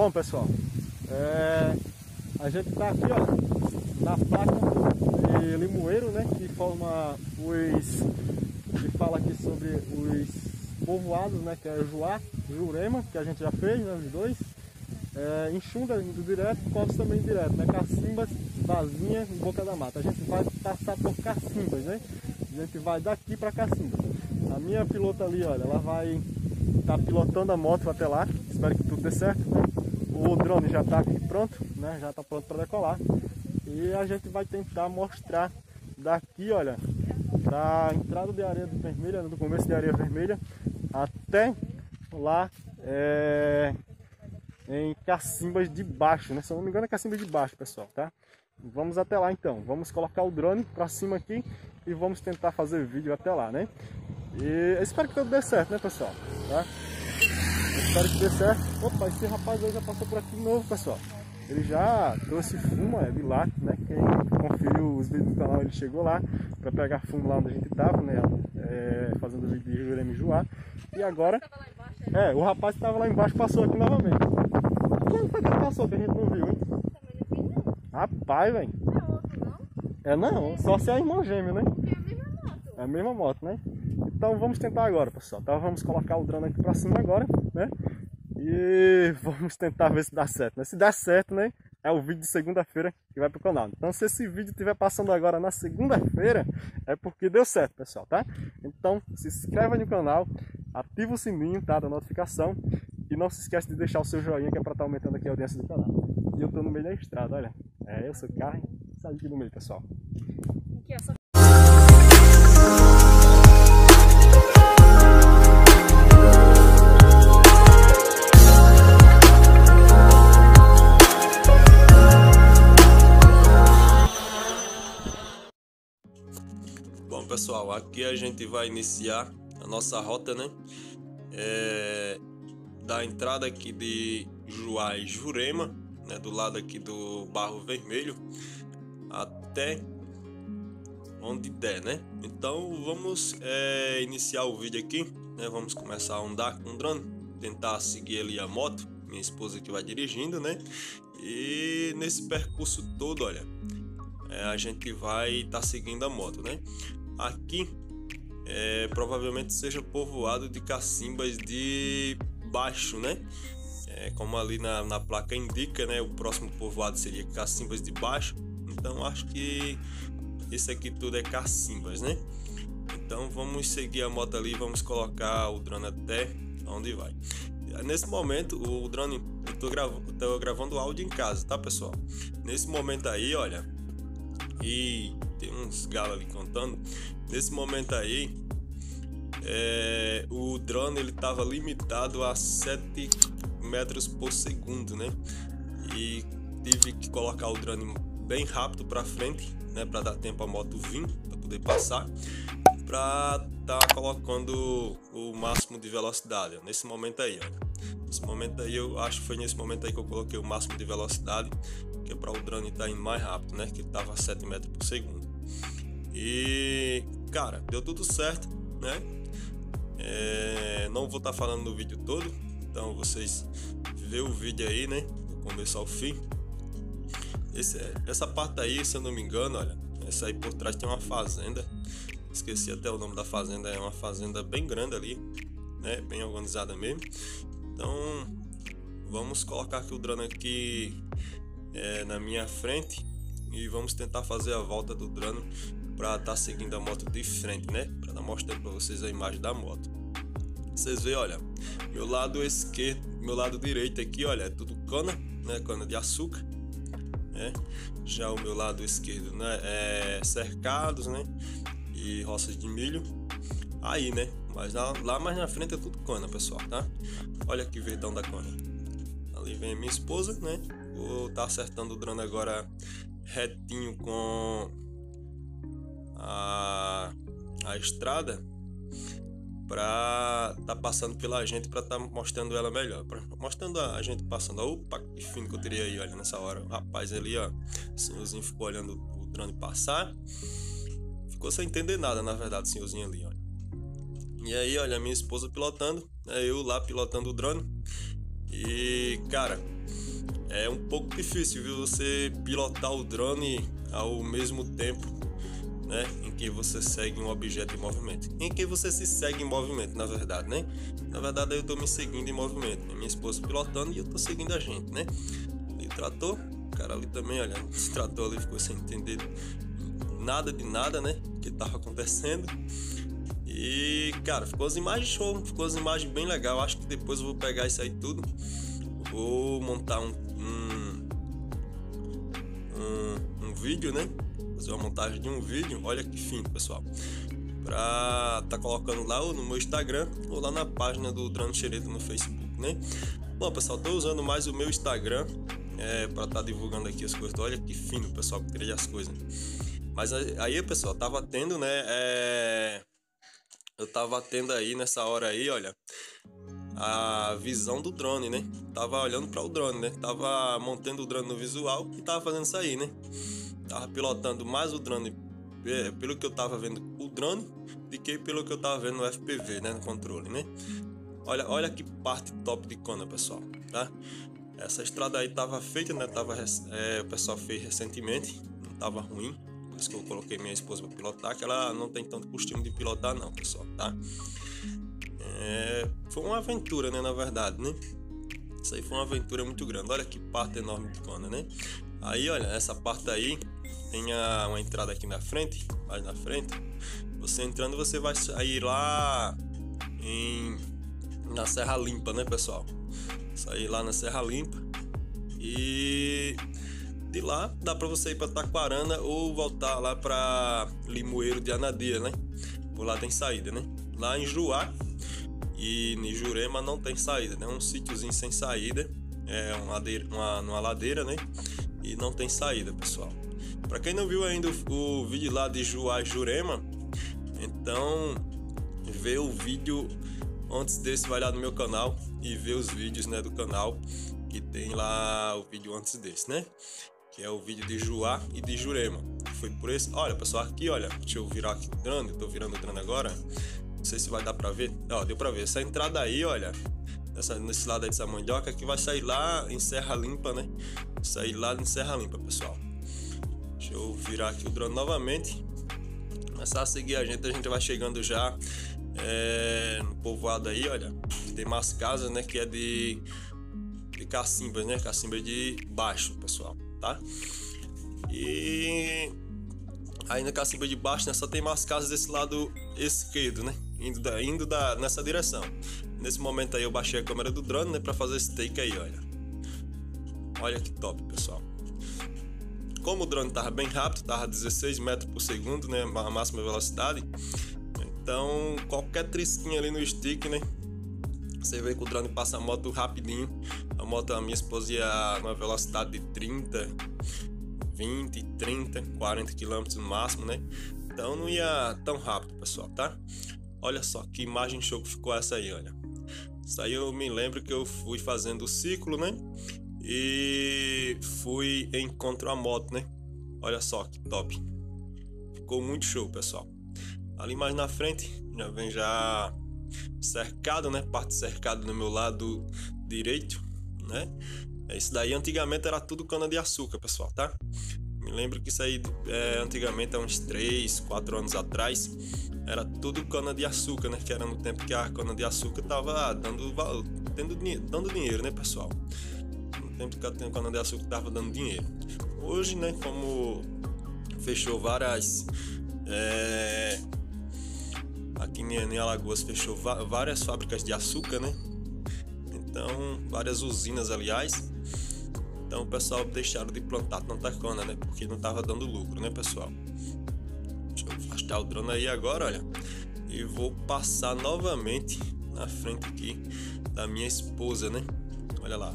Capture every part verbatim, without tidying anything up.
Bom, pessoal, é, a gente está aqui, ó, na placa de limoeiro, né, que forma os, que fala aqui sobre os povoados, né, que é Juá, Jurema, que a gente já fez, né, os dois, é, Enxunda indo direto, Covos também direto, né, Cacimbas, Vazinha e Boca da Mata. A gente vai passar por Cacimbas, né, a gente vai daqui para Cacimbas. A minha pilota ali, olha, ela vai estar tá pilotando a moto até lá, espero que tudo dê certo, né? O drone já está aqui pronto, né? Já está pronto para decolar. E a gente vai tentar mostrar daqui, olha, da entrada de Areia Vermelha, do começo de Areia Vermelha, até lá é, em Cacimbas de Baixo, né? Se eu não me engano é Cacimbas de Baixo, pessoal, tá? Vamos até lá então, vamos colocar o drone para cima aqui e vamos tentar fazer vídeo até lá, né? E eu espero que tudo dê certo, né, pessoal? Tá? Eu espero que dê certo. Opa, esse rapaz aí já passou por aqui de novo, pessoal. Ele já trouxe fumo, é de lá, né? Quem conferiu os vídeos do canal, ele chegou lá para pegar fumo lá onde a gente tava, né? É, fazendo vídeo de Jurema e Juá. E agora, é, o rapaz que tava lá embaixo passou aqui novamente. Quando foi que ele passou que a gente não viu, hein? Rapaz, velho. É não, só se é irmão gêmeo, né? É a mesma moto, né? Então vamos tentar agora, pessoal. Então vamos colocar o drone aqui pra cima agora, né? E vamos tentar ver se dá certo, né? Se der certo, né? É o vídeo de segunda-feira que vai pro canal. Então se esse vídeo estiver passando agora na segunda-feira, é porque deu certo, pessoal, tá? Então se inscreva no canal, ativa o sininho, tá? Da notificação. E não se esquece de deixar o seu joinha, que é pra estar aumentando aqui a audiência do canal. E eu tô no meio da estrada, olha. É, eu sou carro, sai aqui no meio, pessoal. Aqui, ó, só... Bom, pessoal, aqui a gente vai iniciar a nossa rota, né? É, da entrada aqui de Juá e Jurema, né? Do lado aqui do Barro Vermelho até onde der, né? Então vamos é, iniciar o vídeo aqui, né? Vamos começar a andar com o drone, tentar seguir ali a moto, minha esposa que vai dirigindo, né? E nesse percurso todo, olha, é, a gente vai estar tá seguindo a moto, né? Aqui é, provavelmente seja povoado de Cacimbas de Baixo, né? É, como ali na, na placa indica, né? O próximo povoado seria Cacimbas de Baixo. Então acho que isso aqui tudo é Cacimbas, né? Então vamos seguir a moto ali, vamos colocar o drone até onde vai. Nesse momento o drone, eu tô, grav tô gravando áudio em casa, tá, pessoal? Nesse momento aí, olha, e tem uns galos ali contando. Nesse momento aí, é, o drone ele tava limitado a sete metros por segundo, né? E tive que colocar o drone bem rápido para frente, né? Para dar tempo a moto vir, para poder passar, para tá colocando o máximo de velocidade. Ó. Nesse momento aí, olha. Nesse momento aí, eu acho que foi nesse momento aí que eu coloquei o máximo de velocidade, que é para o drone estar tá indo mais rápido, né? Que tava a sete metros por segundo. E cara, deu tudo certo, né? É, não vou estar tá falando no vídeo todo, então vocês vê o vídeo aí, né? Do começo ao fim. Esse, essa parte aí, se eu não me engano, olha, essa aí por trás tem uma fazenda. Esqueci até o nome da fazenda, é uma fazenda bem grande ali, né? Bem organizada mesmo. Então vamos colocar aqui o drone aqui é, na minha frente e vamos tentar fazer a volta do drone para estar tá seguindo a moto de frente, né? Para estar mostrando para vocês a imagem da moto. Vocês veem, olha, meu lado esquerdo, meu lado direito aqui, olha, é tudo cana, né? Cana de açúcar, né? Já o meu lado esquerdo, né? É cercados, né? E roças de milho. Aí, né? Mas lá, lá mais na frente é tudo cana, pessoal, tá? Olha que verdão da cana. Ali vem a minha esposa, né? Vou estar tá acertando o drone agora retinho com a, a estrada para tá passando pela gente, para tá mostrando ela melhor, pra, mostrando a gente passando. Opa, que fino que eu teria aí, olha, nessa hora. O rapaz ali, ó, o senhorzinho ficou olhando o drone passar, ficou sem entender nada, na verdade, o senhorzinho ali, olha. E aí, olha, minha esposa pilotando, eu lá pilotando o drone. E, cara, é um pouco difícil, viu, você pilotar o drone ao mesmo tempo, né, em que você segue um objeto em movimento, em que você se segue em movimento, na verdade, né? Na verdade, eu tô me seguindo em movimento, minha esposa pilotando e eu tô seguindo a gente, né? E trator, o cara ali também, olha, esse trator ali ficou sem entender nada de nada, né, que tava acontecendo. E, cara, ficou as imagens show, ficou as imagens bem legal. Acho que depois eu vou pegar isso aí tudo, vou montar um um, um, um vídeo, né? Fazer uma montagem de um vídeo, olha que fino, pessoal, pra tá colocando lá no meu Instagram ou lá na página do Drone Xereta no Facebook, né? Bom, pessoal, tô usando mais o meu Instagram é, pra tá divulgando aqui as coisas. Olha que fino, pessoal, que tirei as coisas. Mas aí, pessoal, tava tendo, né? É... Eu tava tendo aí nessa hora aí, olha, a visão do drone, né? Tava olhando para o drone, né? Tava montando o drone no visual e tava fazendo isso aí, né? Tava pilotando mais o drone, pelo que eu tava vendo o drone, do que pelo que eu tava vendo no F P V, né? No controle, né? Olha, olha que parte top de Kona, pessoal, tá? Essa estrada aí tava feita, né? Tava, é, o pessoal fez recentemente, não tava ruim. Por isso que eu coloquei minha esposa para pilotar, que ela não tem tanto costume de pilotar não, pessoal, tá? É, foi uma aventura, né? Na verdade, né? Isso aí foi uma aventura muito grande. Olha que parte enorme de Kona, né? Aí, olha, essa parte aí tem a, uma entrada aqui na frente, mais na frente. Você entrando, você vai sair lá em, na Serra Limpa, né, pessoal? Sair lá na Serra Limpa e de lá dá para você ir para Taquarana ou voltar lá para Limoeiro de Anadia, né? Por lá tem saída, né? Lá em Juá e em Jurema não tem saída, né? Um sítiozinho sem saída, é uma ladeira, uma, uma ladeira, né? E não tem saída, pessoal. Para quem não viu ainda o, o vídeo lá de Juá e Jurema, então vê o vídeo antes desse, vai lá no meu canal e vê os vídeos, né, do canal que tem lá o vídeo antes desse, né? Que é o vídeo de Juá e de Jurema. Foi por esse. Olha, pessoal, aqui, olha, deixa eu virar aqui o drone, eu tô virando o drone agora. Não sei se vai dar pra ver. Ó, deu pra ver. Essa entrada aí, olha, essa, nesse lado aí dessa mandioca, que vai sair lá em Serra Limpa, né? Sair lá em Serra Limpa, pessoal. Deixa eu virar aqui o drone novamente. Começar a seguir a gente, a gente vai chegando já é, no povoado aí, olha. Tem mais casas, né? Que é de, de cacimbas, né? Cacimba de baixo, pessoal, tá? E aí na cacimba de baixo, né, só tem mais casas desse lado esquerdo, né? Indo, da, indo da, nessa direção. Nesse momento aí eu baixei a câmera do drone, né? Pra fazer esse take aí, olha. Olha que top, pessoal. Como o drone tava bem rápido, tava dezesseis metros por segundo, né? A máxima velocidade. Então qualquer trisquinha ali no stick, né? Você vê que o drone passa a moto rapidinho. A moto, a minha esposa ia numa velocidade de trinta, vinte, trinta, quarenta quilômetros no máximo, né? Então não ia tão rápido, pessoal, tá? Olha só que imagem show que ficou essa aí, olha. Isso aí eu me lembro que eu fui fazendo o ciclo, né? E fui em contra a moto, né? Olha só que top. Ficou muito show, pessoal. Ali mais na frente já vem já cercado, né? Parte cercada no meu lado direito, né? Isso daí antigamente era tudo cana de açúcar, pessoal, tá? Me lembro que isso aí é, antigamente, há uns três, quatro anos atrás, era tudo cana de açúcar, né? Que era no tempo que a cana de açúcar tava dando, tendo, dando dinheiro, né, pessoal? No tempo que a cana de açúcar tava dando dinheiro. Hoje, né, como fechou várias... É, aqui em Alagoas fechou várias fábricas de açúcar, né? Então, várias usinas, aliás. Então o pessoal deixaram de plantar tanta cana, né? Porque não tava dando lucro, né, pessoal? Deixa eu afastar o drone aí agora, olha. E vou passar novamente na frente aqui da minha esposa, né? Olha lá.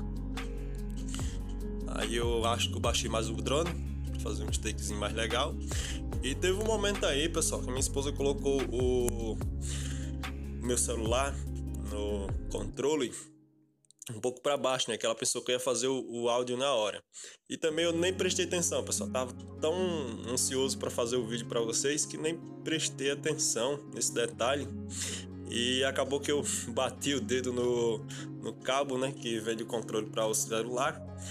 Aí eu acho que eu baixei mais o drone para fazer um takezinho mais legal. E teve um momento aí, pessoal, que minha esposa colocou o meu celular no controle um pouco para baixo, né? Que ela pensou que eu ia fazer o, o áudio na hora. E também eu nem prestei atenção, pessoal. Tava tão ansioso para fazer o vídeo para vocês que nem prestei atenção nesse detalhe. E acabou que eu bati o dedo no, no cabo, né? Que vem do controle para o celular.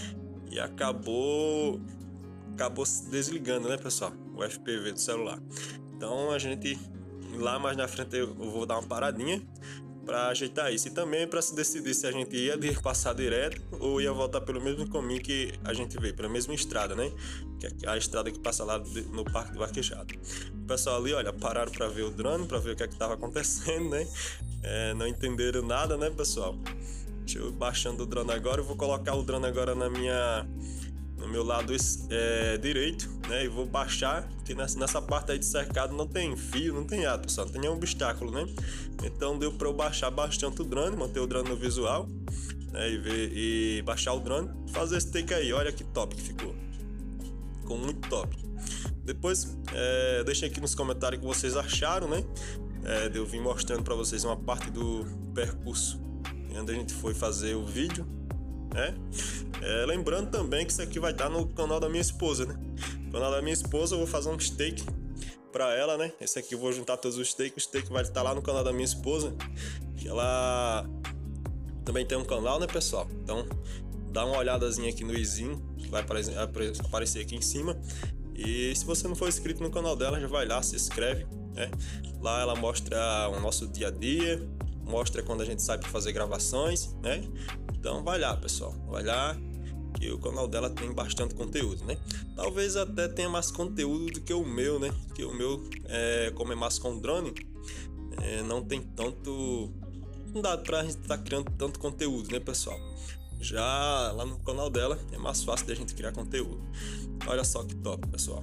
e acabou acabou se desligando, né, pessoal, o F P V do celular. Então a gente lá mais na frente eu vou dar uma paradinha para ajeitar isso, e também para se decidir se a gente ia passar direto ou ia voltar pelo mesmo caminho que a gente veio, pela mesma estrada, né, que é a estrada que passa lá no Parque do Vaquejado. O pessoal ali, olha, pararam para ver o drone, para ver o que é que estava acontecendo, né, é, não entenderam nada, né, pessoal. Deixa eu baixando o drone agora, eu vou colocar o drone agora na minha no meu lado é, direito, né, e vou baixar, porque nessa, nessa parte aí de cercado não tem fio, não tem nada, pessoal, não tem nenhum obstáculo, né, então deu para eu baixar bastante o drone, manter o drone no visual, né, e, ver, e baixar o drone, fazer esse take aí, olha que top que ficou, ficou muito top. Depois é, deixem aqui nos comentários o que vocês acharam, né, é, eu vim mostrando para vocês uma parte do percurso onde a gente foi fazer o vídeo, né? É, lembrando também que isso aqui vai estar no canal da minha esposa, né? No canal da minha esposa eu vou fazer um steak para ela, né? Esse aqui eu vou juntar todos os steaks. O steak vai estar lá no canal da minha esposa, que ela também tem um canal, né, pessoal? Então dá uma olhadazinha aqui no izinho, que vai aparecer aqui em cima. E se você não for inscrito no canal dela, já vai lá, se inscreve, né? Lá ela mostra o nosso dia a dia, mostra quando a gente sai para fazer gravações, né? Então vai lá, pessoal, vai lá, que o canal dela tem bastante conteúdo, né? Talvez até tenha mais conteúdo do que o meu, né? Que o meu, é, como é mais com drone, é, não tem tanto, não dá pra gente estar tá criando tanto conteúdo, né, pessoal? Já lá no canal dela é mais fácil da gente criar conteúdo. Olha só que top, pessoal.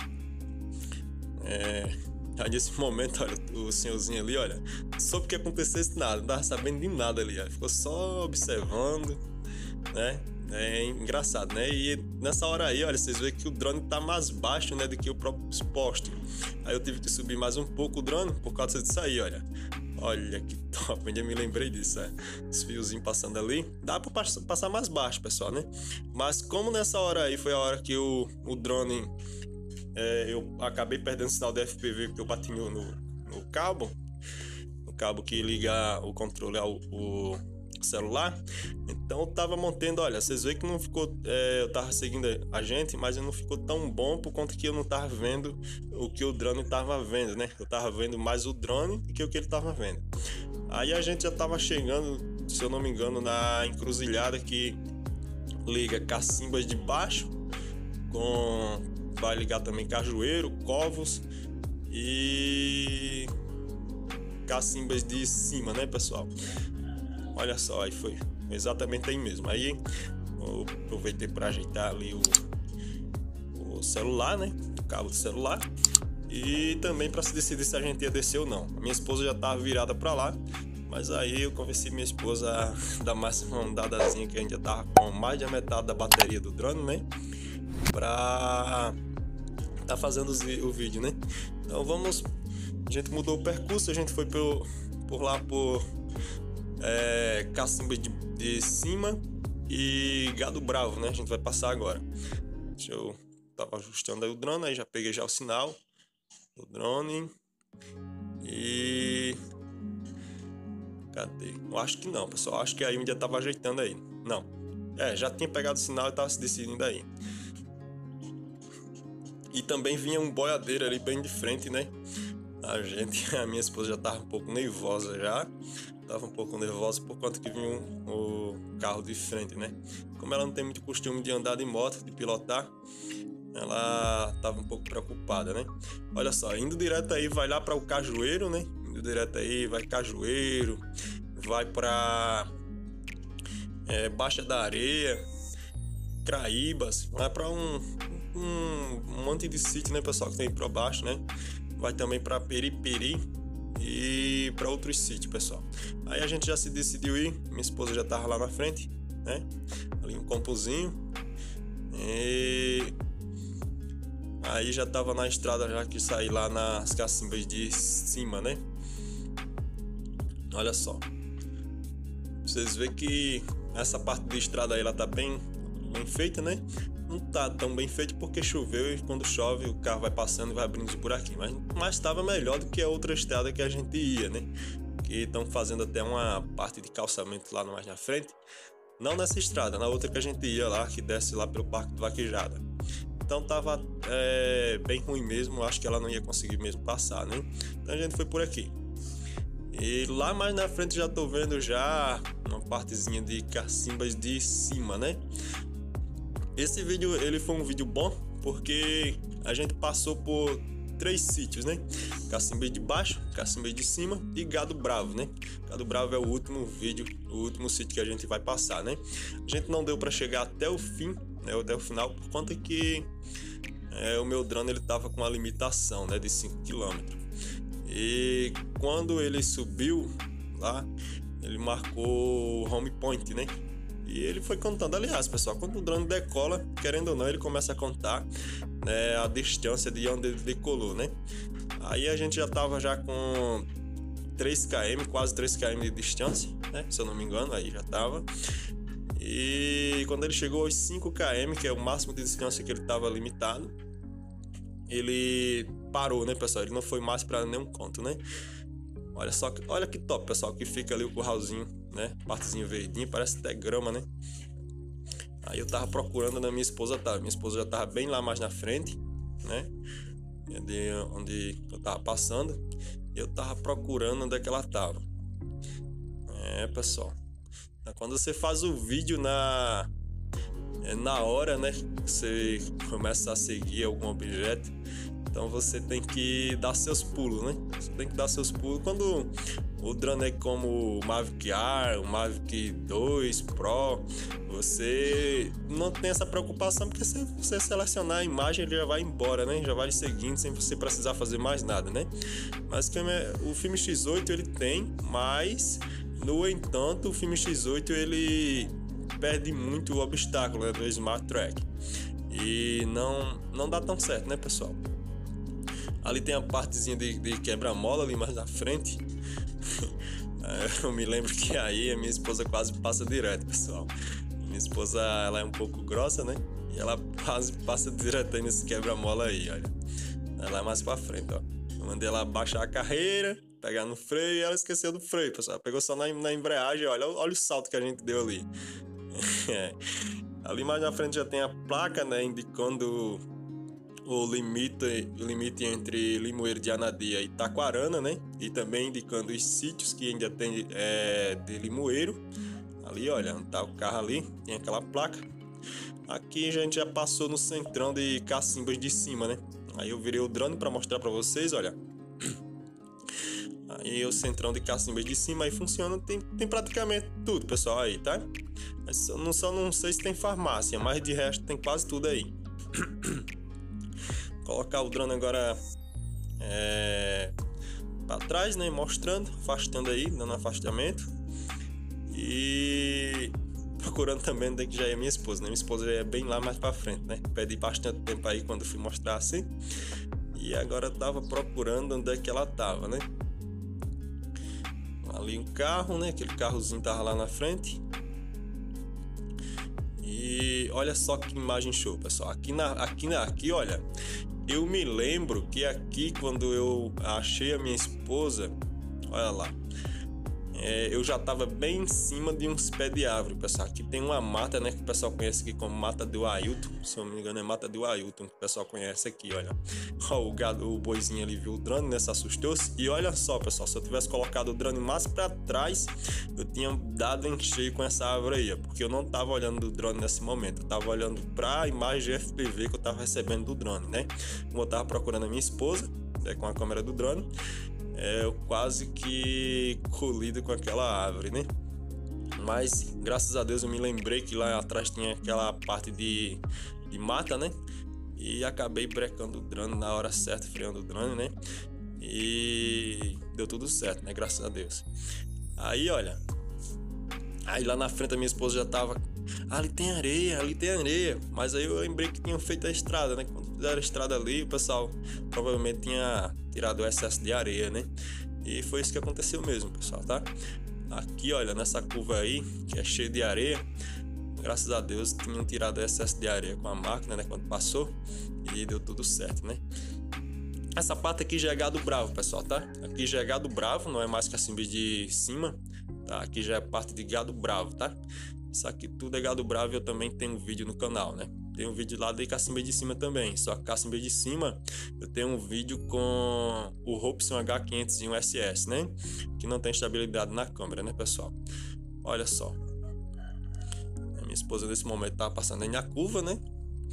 É... Aí nesse momento, olha, o senhorzinho ali, olha, soube que acontecesse nada, não tava sabendo de nada ali, olha, ficou só observando, né? É engraçado, né? E nessa hora aí, olha, vocês veem que o drone tá mais baixo, né, do que o próprio poste. Aí eu tive que subir mais um pouco o drone por causa disso aí, olha. Olha que top, ainda me lembrei disso, é. Os fiozinhos passando ali. Dá pra passar mais baixo, pessoal, né? Mas como nessa hora aí foi a hora que o, o drone... É, eu acabei perdendo o sinal de F P V porque eu bati no, no, no cabo no cabo que liga o controle ao o celular. Então eu tava mantendo, olha, vocês veem que não ficou, é, eu tava seguindo a gente, mas não ficou tão bom por conta que eu não tava vendo o que o drone tava vendo, né? Eu tava vendo mais o drone do que o que ele tava vendo. Aí a gente já tava chegando, se eu não me engano, na encruzilhada que liga Cacimbas de Baixo com... vai ligar também Cajueiro, Covos e Cacimbas de Cima, né, pessoal? Olha só, aí foi exatamente aí mesmo. Aí eu aproveitei para ajeitar ali o, o celular, né, o cabo do celular, e também para se decidir se a gente ia descer ou não. A minha esposa já estava virada para lá, mas aí eu convenci minha esposa a dar mais uma andadazinha, que a gente já tava com mais da metade da bateria do drone, né, para tá fazendo o vídeo, né? Então vamos, a gente mudou o percurso, a gente foi por, por lá por é, Cacimbas de, de Cima e Gado Bravo, né? A gente vai passar agora. Deixa eu tava ajustando aí o drone, aí já peguei já o sinal do drone e cadê? Eu acho que não, pessoal, acho que aí um dia tava ajeitando aí. Não, é, já tinha pegado o sinal e tava se decidindo aí. E também vinha um boiadeiro ali bem de frente, né? A gente, a minha esposa já tava um pouco nervosa já. Tava um pouco nervosa por conta que vinha um, o carro de frente, né? Como ela não tem muito costume de andar de moto, de pilotar, ela tava um pouco preocupada, né? Olha só, indo direto aí, vai lá para o Cajueiro, né? Indo direto aí, vai Cajueiro, vai para é, Baixa da Areia, Craíbas, vai para um... Um, um monte de sítio, né, pessoal, que tem para baixo, né? Vai também para Periperi e para outros sítios, pessoal. Aí a gente já se decidiu ir, minha esposa já tava lá na frente, né? Ali um compozinho. E aí já tava na estrada, já que saí lá nas Cacimbas de Cima, né? Olha só. Vocês veem que essa parte da estrada aí, ela tá bem, bem feita, né? Não tá tão bem feito porque choveu e quando chove o carro vai passando e vai abrindo os buraquinhos. Mas, mas estava melhor do que a outra estrada que a gente ia, né? Que estão fazendo até uma parte de calçamento lá mais na frente. Não nessa estrada, na outra que a gente ia lá, que desce lá pelo Parque do Vaquejada. Então tava é, bem ruim mesmo, acho que ela não ia conseguir mesmo passar, né? Então a gente foi por aqui. E lá mais na frente já tô vendo já uma partezinha de Cacimbas de Cima, né? Esse vídeo, ele foi um vídeo bom, porque a gente passou por três sítios, né? Cacimbas de Baixo, Cacimbas de Cima e Gado Bravo, né? Gado Bravo é o último vídeo, o último sítio que a gente vai passar, né? A gente não deu para chegar até o fim, né? Até o final, por conta que é, o meu drone ele tava com uma limitação, né? De cinco quilômetros. E quando ele subiu lá, ele marcou o home point, né? E ele foi contando, aliás, pessoal, quando o drone decola, querendo ou não, ele começa a contar, né, a distância de onde ele decolou, né? Aí a gente já tava já com três quilômetros, quase três quilômetros de distância, né? Se eu não me engano, aí já tava. E quando ele chegou aos cinco quilômetros, que é o máximo de distância que ele tava limitado, ele parou, né, pessoal? Ele não foi mais para nenhum canto, né? Olha só, olha que top, pessoal, que fica ali o curralzinho, né? Partezinho verdinho, parece até grama, né? Aí eu tava procurando onde a minha esposa tava. Minha esposa já tava bem lá mais na frente, né? De onde eu tava passando. E eu tava procurando onde é que ela tava. É, pessoal. Quando você faz o vídeo na... É na hora, né? Você começa a seguir algum objeto. Então você tem que dar seus pulos, né? Você tem que dar seus pulos. Quando o drone é como o Mavic Air, o Mavic dois Pro, você não tem essa preocupação, porque se você selecionar a imagem, ele já vai embora, né? Já vai seguindo sem você precisar fazer mais nada, né? Mas o Film X oito ele tem, mas no entanto o Film X oito ele perde muito o obstáculo, né, do Smart Track. E não, não dá tão certo, né, pessoal? Ali tem a partezinha de, de quebra-mola ali mais na frente. Eu me lembro que aí a minha esposa quase passa direto, pessoal. Minha esposa, ela é um pouco grossa, né? E ela quase passa direto aí nesse quebra-mola aí, olha. Ela é mais pra frente, ó. Eu mandei ela baixar a carreira, pegar no freio, e ela esqueceu do freio, pessoal. Ela pegou só na, na embreagem, olha, olha o salto que a gente deu ali. É. Ali mais na frente já tem a placa, né, indicando o limite, o limite entre Limoeiro de Anadia e Taquarana, né? E também indicando os sítios que ainda tem é, de Limoeiro. Ali, olha, onde tá o carro ali, tem aquela placa. Aqui a gente já passou no centrão de Cacimbas de Cima, né? Aí eu virei o drone para mostrar para vocês, olha. Aí o centrão de Cacimbas de Cima aí funciona, tem, tem praticamente tudo, pessoal, aí, tá? Mas só não, só não sei se tem farmácia, mas de resto tem quase tudo aí. Colocar o drone agora é, para trás, né? Mostrando, afastando aí, dando afastamento. E procurando também onde é que já é minha esposa, né? Minha esposa já é bem lá mais para frente, né? Perdi bastante tempo aí quando fui mostrar assim. E agora eu tava procurando onde é que ela tava, né? Ali um carro, né? Aquele carrozinho tava lá na frente. E olha só que imagem show, pessoal. Aqui, na, aqui, na, aqui, olha, eu me lembro que aqui, quando eu achei a minha esposa, olha lá, é, eu já estava bem em cima de uns pés de árvore, pessoal. Aqui tem uma mata, né, que o pessoal conhece aqui como Mata do Ailton. Se eu não me engano, é Mata do Ailton, que o pessoal conhece aqui, olha. Ó, o gado, o boizinho ali viu o drone, né, se assustou-se. E olha só, pessoal, se eu tivesse colocado o drone mais para trás, eu tinha dado em cheio com essa árvore aí, ó, porque eu não estava olhando do drone nesse momento. Eu estava olhando para a imagem de F P V que eu estava recebendo do drone, né. Como eu estava procurando a minha esposa, né, com a câmera do drone, é, eu quase que colido com aquela árvore, né? Mas graças a Deus eu me lembrei que lá atrás tinha aquela parte de, de mata, né? E acabei brecando o drone na hora certa, freando o drone, né? E deu tudo certo, né? Graças a Deus. Aí, olha, aí lá na frente a minha esposa já tava, ah, ali tem areia, ali tem areia. Mas aí eu lembrei que tinham feito a estrada, né? Quando fizeram a estrada ali, o pessoal provavelmente tinha tirado o excesso de areia, né? E foi isso que aconteceu mesmo, pessoal, tá? Aqui, olha, nessa curva aí, que é cheia de areia, graças a Deus tinham tirado o excesso de areia com a máquina, né? Quando passou, e deu tudo certo, né? Essa parte aqui já é gado bravo, pessoal, tá? Aqui já é gado bravo, não é mais Cacimbas de Cima, tá? Aqui já é parte de gado bravo, tá? Isso aqui tudo é gado bravo. Eu também tenho um vídeo no canal, né? Tem um vídeo lá de cacimba de cima também. Só que cacimba de cima eu tenho um vídeo com o Robson H quinhentos e um S S, né? Que não tem estabilidade na câmera, né, pessoal? Olha só. A minha esposa nesse momento tá passando aí na curva, né?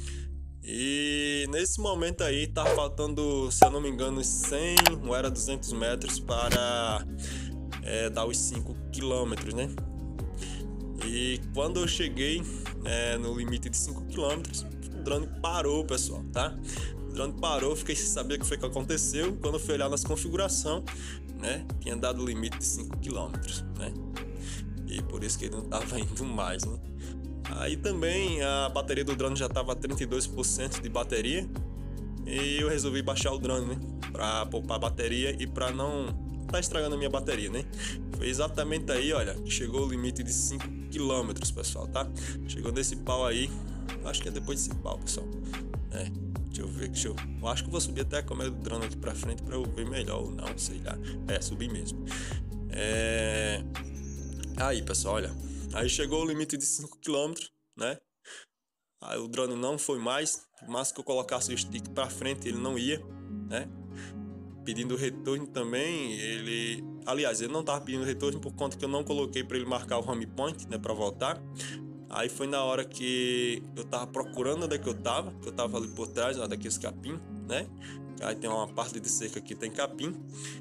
E nesse momento aí tá faltando, se eu não me engano, cem ou era duzentos metros para é, dar os cinco quilômetros, né? E quando eu cheguei é, no limite de cinco quilômetros, o drone parou, pessoal, tá? O drone parou, fiquei sem saber o que foi que aconteceu. Quando eu fui olhar nas configurações, né, tinha dado o limite de cinco quilômetros, né? E por isso que ele não tava indo mais, né? Aí também a bateria do drone já estava a trinta e dois por cento de bateria. E eu resolvi baixar o drone, né? Pra poupar a bateria e pra não tá estragando a minha bateria, né? Foi exatamente aí, olha, que chegou o limite de cinco quilômetros, pessoal, tá? Chegou nesse pau aí. Acho que é depois desse pau, pessoal. É, deixa eu ver, deixa eu... eu acho que eu vou subir até a câmera do drone aqui pra frente pra eu ver melhor ou não, sei lá. É, subir mesmo. É... Aí, pessoal, olha. Aí chegou o limite de cinco quilômetros, né? Aí o drone não foi mais. Mas que eu colocasse o stick pra frente, ele não ia, né? Pedindo retorno também, ele... Aliás, ele não tava pedindo retorno por conta que eu não coloquei para ele marcar o home point, né? Pra voltar. Aí foi na hora que eu tava procurando onde é que eu tava. Que eu tava ali por trás, ó, daqueles capim, né? Aí tem uma parte de cerca que tem capim.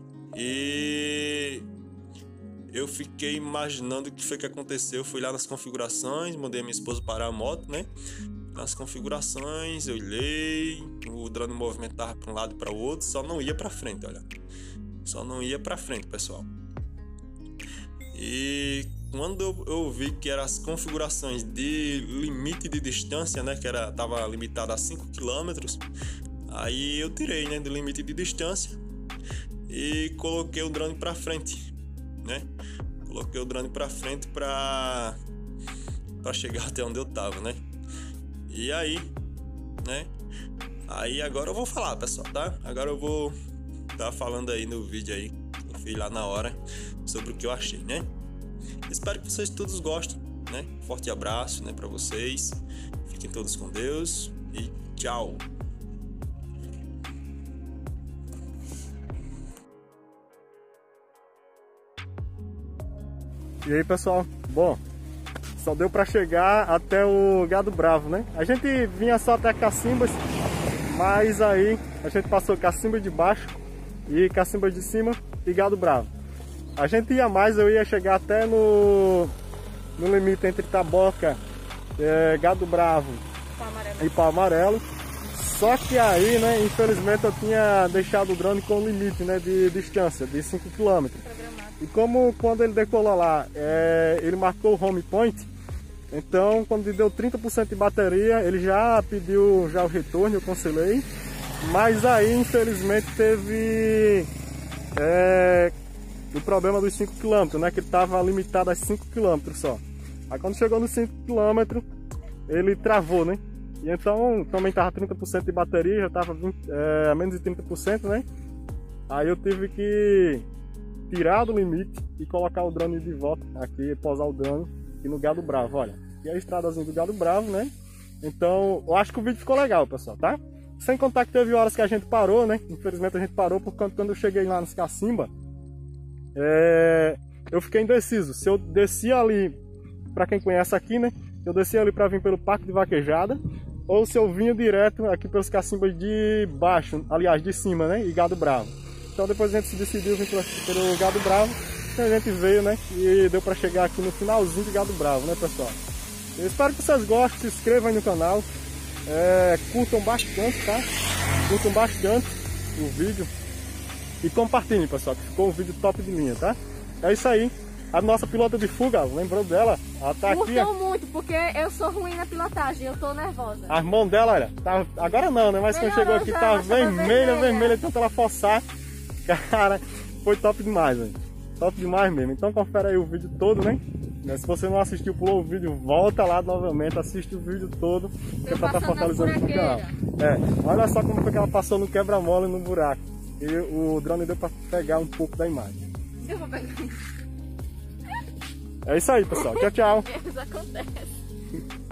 E... eu fiquei imaginando o que foi que aconteceu. Eu fui lá nas configurações, mandei a minha esposa parar a moto, né? Nas configurações, eu olhei, o drone movimentava para um lado e para o outro, só não ia para frente, olha. Só não ia para frente, pessoal. E quando eu, eu vi que eram as configurações de limite de distância, né? Que era, tava limitado a cinco quilômetros, aí eu tirei, né? Do limite de distância e coloquei o drone para frente, né? Coloquei o drone para frente para para chegar até onde eu tava, né? E aí, né? Aí agora eu vou falar, pessoal, tá? Agora eu vou tá falando aí no vídeo aí, eu fiz lá na hora, sobre o que eu achei, né? Espero que vocês todos gostem, né? Forte abraço, né, para vocês. Fiquem todos com Deus e tchau. E aí, pessoal? Bom, só deu para chegar até o Gado Bravo, né? A gente vinha só até Cacimbas, mas aí a gente passou Cacimba de baixo e Cacimba de cima e Gado Bravo. A gente ia mais, eu ia chegar até no, no limite entre Taboca, é, Gado Bravo e Pau Amarelo. Só que aí, né, infelizmente eu tinha deixado o drone com limite, né, de distância, de cinco quilômetros. E como quando ele decolou lá, é, ele marcou o home point, então quando ele deu trinta por cento de bateria, ele já pediu já o retorno, eu cancelei. Mas aí infelizmente teve é, o problema dos cinco quilômetros, né, que ele estava limitado a cinco quilômetros só. Aí quando chegou nos cinco quilômetros, ele travou, né? E então também estava trinta por cento de bateria, já estava é, a menos de trinta por cento, né? Aí eu tive que tirar do limite e colocar o drone de volta aqui, pousar o drone aqui no Gado Bravo, olha. Aqui é a estradazinha do Gado Bravo, né? Então, eu acho que o vídeo ficou legal, pessoal, tá? Sem contar que teve horas que a gente parou, né? Infelizmente a gente parou, porque quando eu cheguei lá nos Cacimba, é... eu fiquei indeciso. Se eu descia ali, pra quem conhece aqui, né? Eu descia ali pra vir pelo Parque de Vaquejada, ou se eu vinha direto aqui pelos Cacimbas de baixo, aliás, de cima, né? E Gado Bravo. Então depois a gente se decidiu vir pelo Gado Bravo, e a gente veio, né? E deu pra chegar aqui no finalzinho de Gado Bravo, né, pessoal? Eu espero que vocês gostem, se inscrevam aí no canal, é, curtam bastante, tá? Curtam bastante o vídeo e compartilhem, pessoal, que ficou um vídeo top de linha, tá? É isso aí. A nossa pilota de fuga, lembrou dela? Ela tá aqui. Curtam muito, porque eu sou ruim na pilotagem, eu tô nervosa. As mãos dela, olha, tá, agora não, né? Mas quando chegou aqui, já, tá vermelha, vermelha, vermelha, tanto ela forçar. Cara, foi top demais, velho. Top demais mesmo. Então confere aí o vídeo todo, né? Se você não assistiu, pulou o vídeo, volta lá novamente, assiste o vídeo todo, que é pra estar fortalecendo o canal. É, olha só como foi que ela passou no quebra-mola e no buraco. E o drone deu pra pegar um pouco da imagem. Eu vou pegar. É isso aí, pessoal. Tchau, tchau. Isso acontece.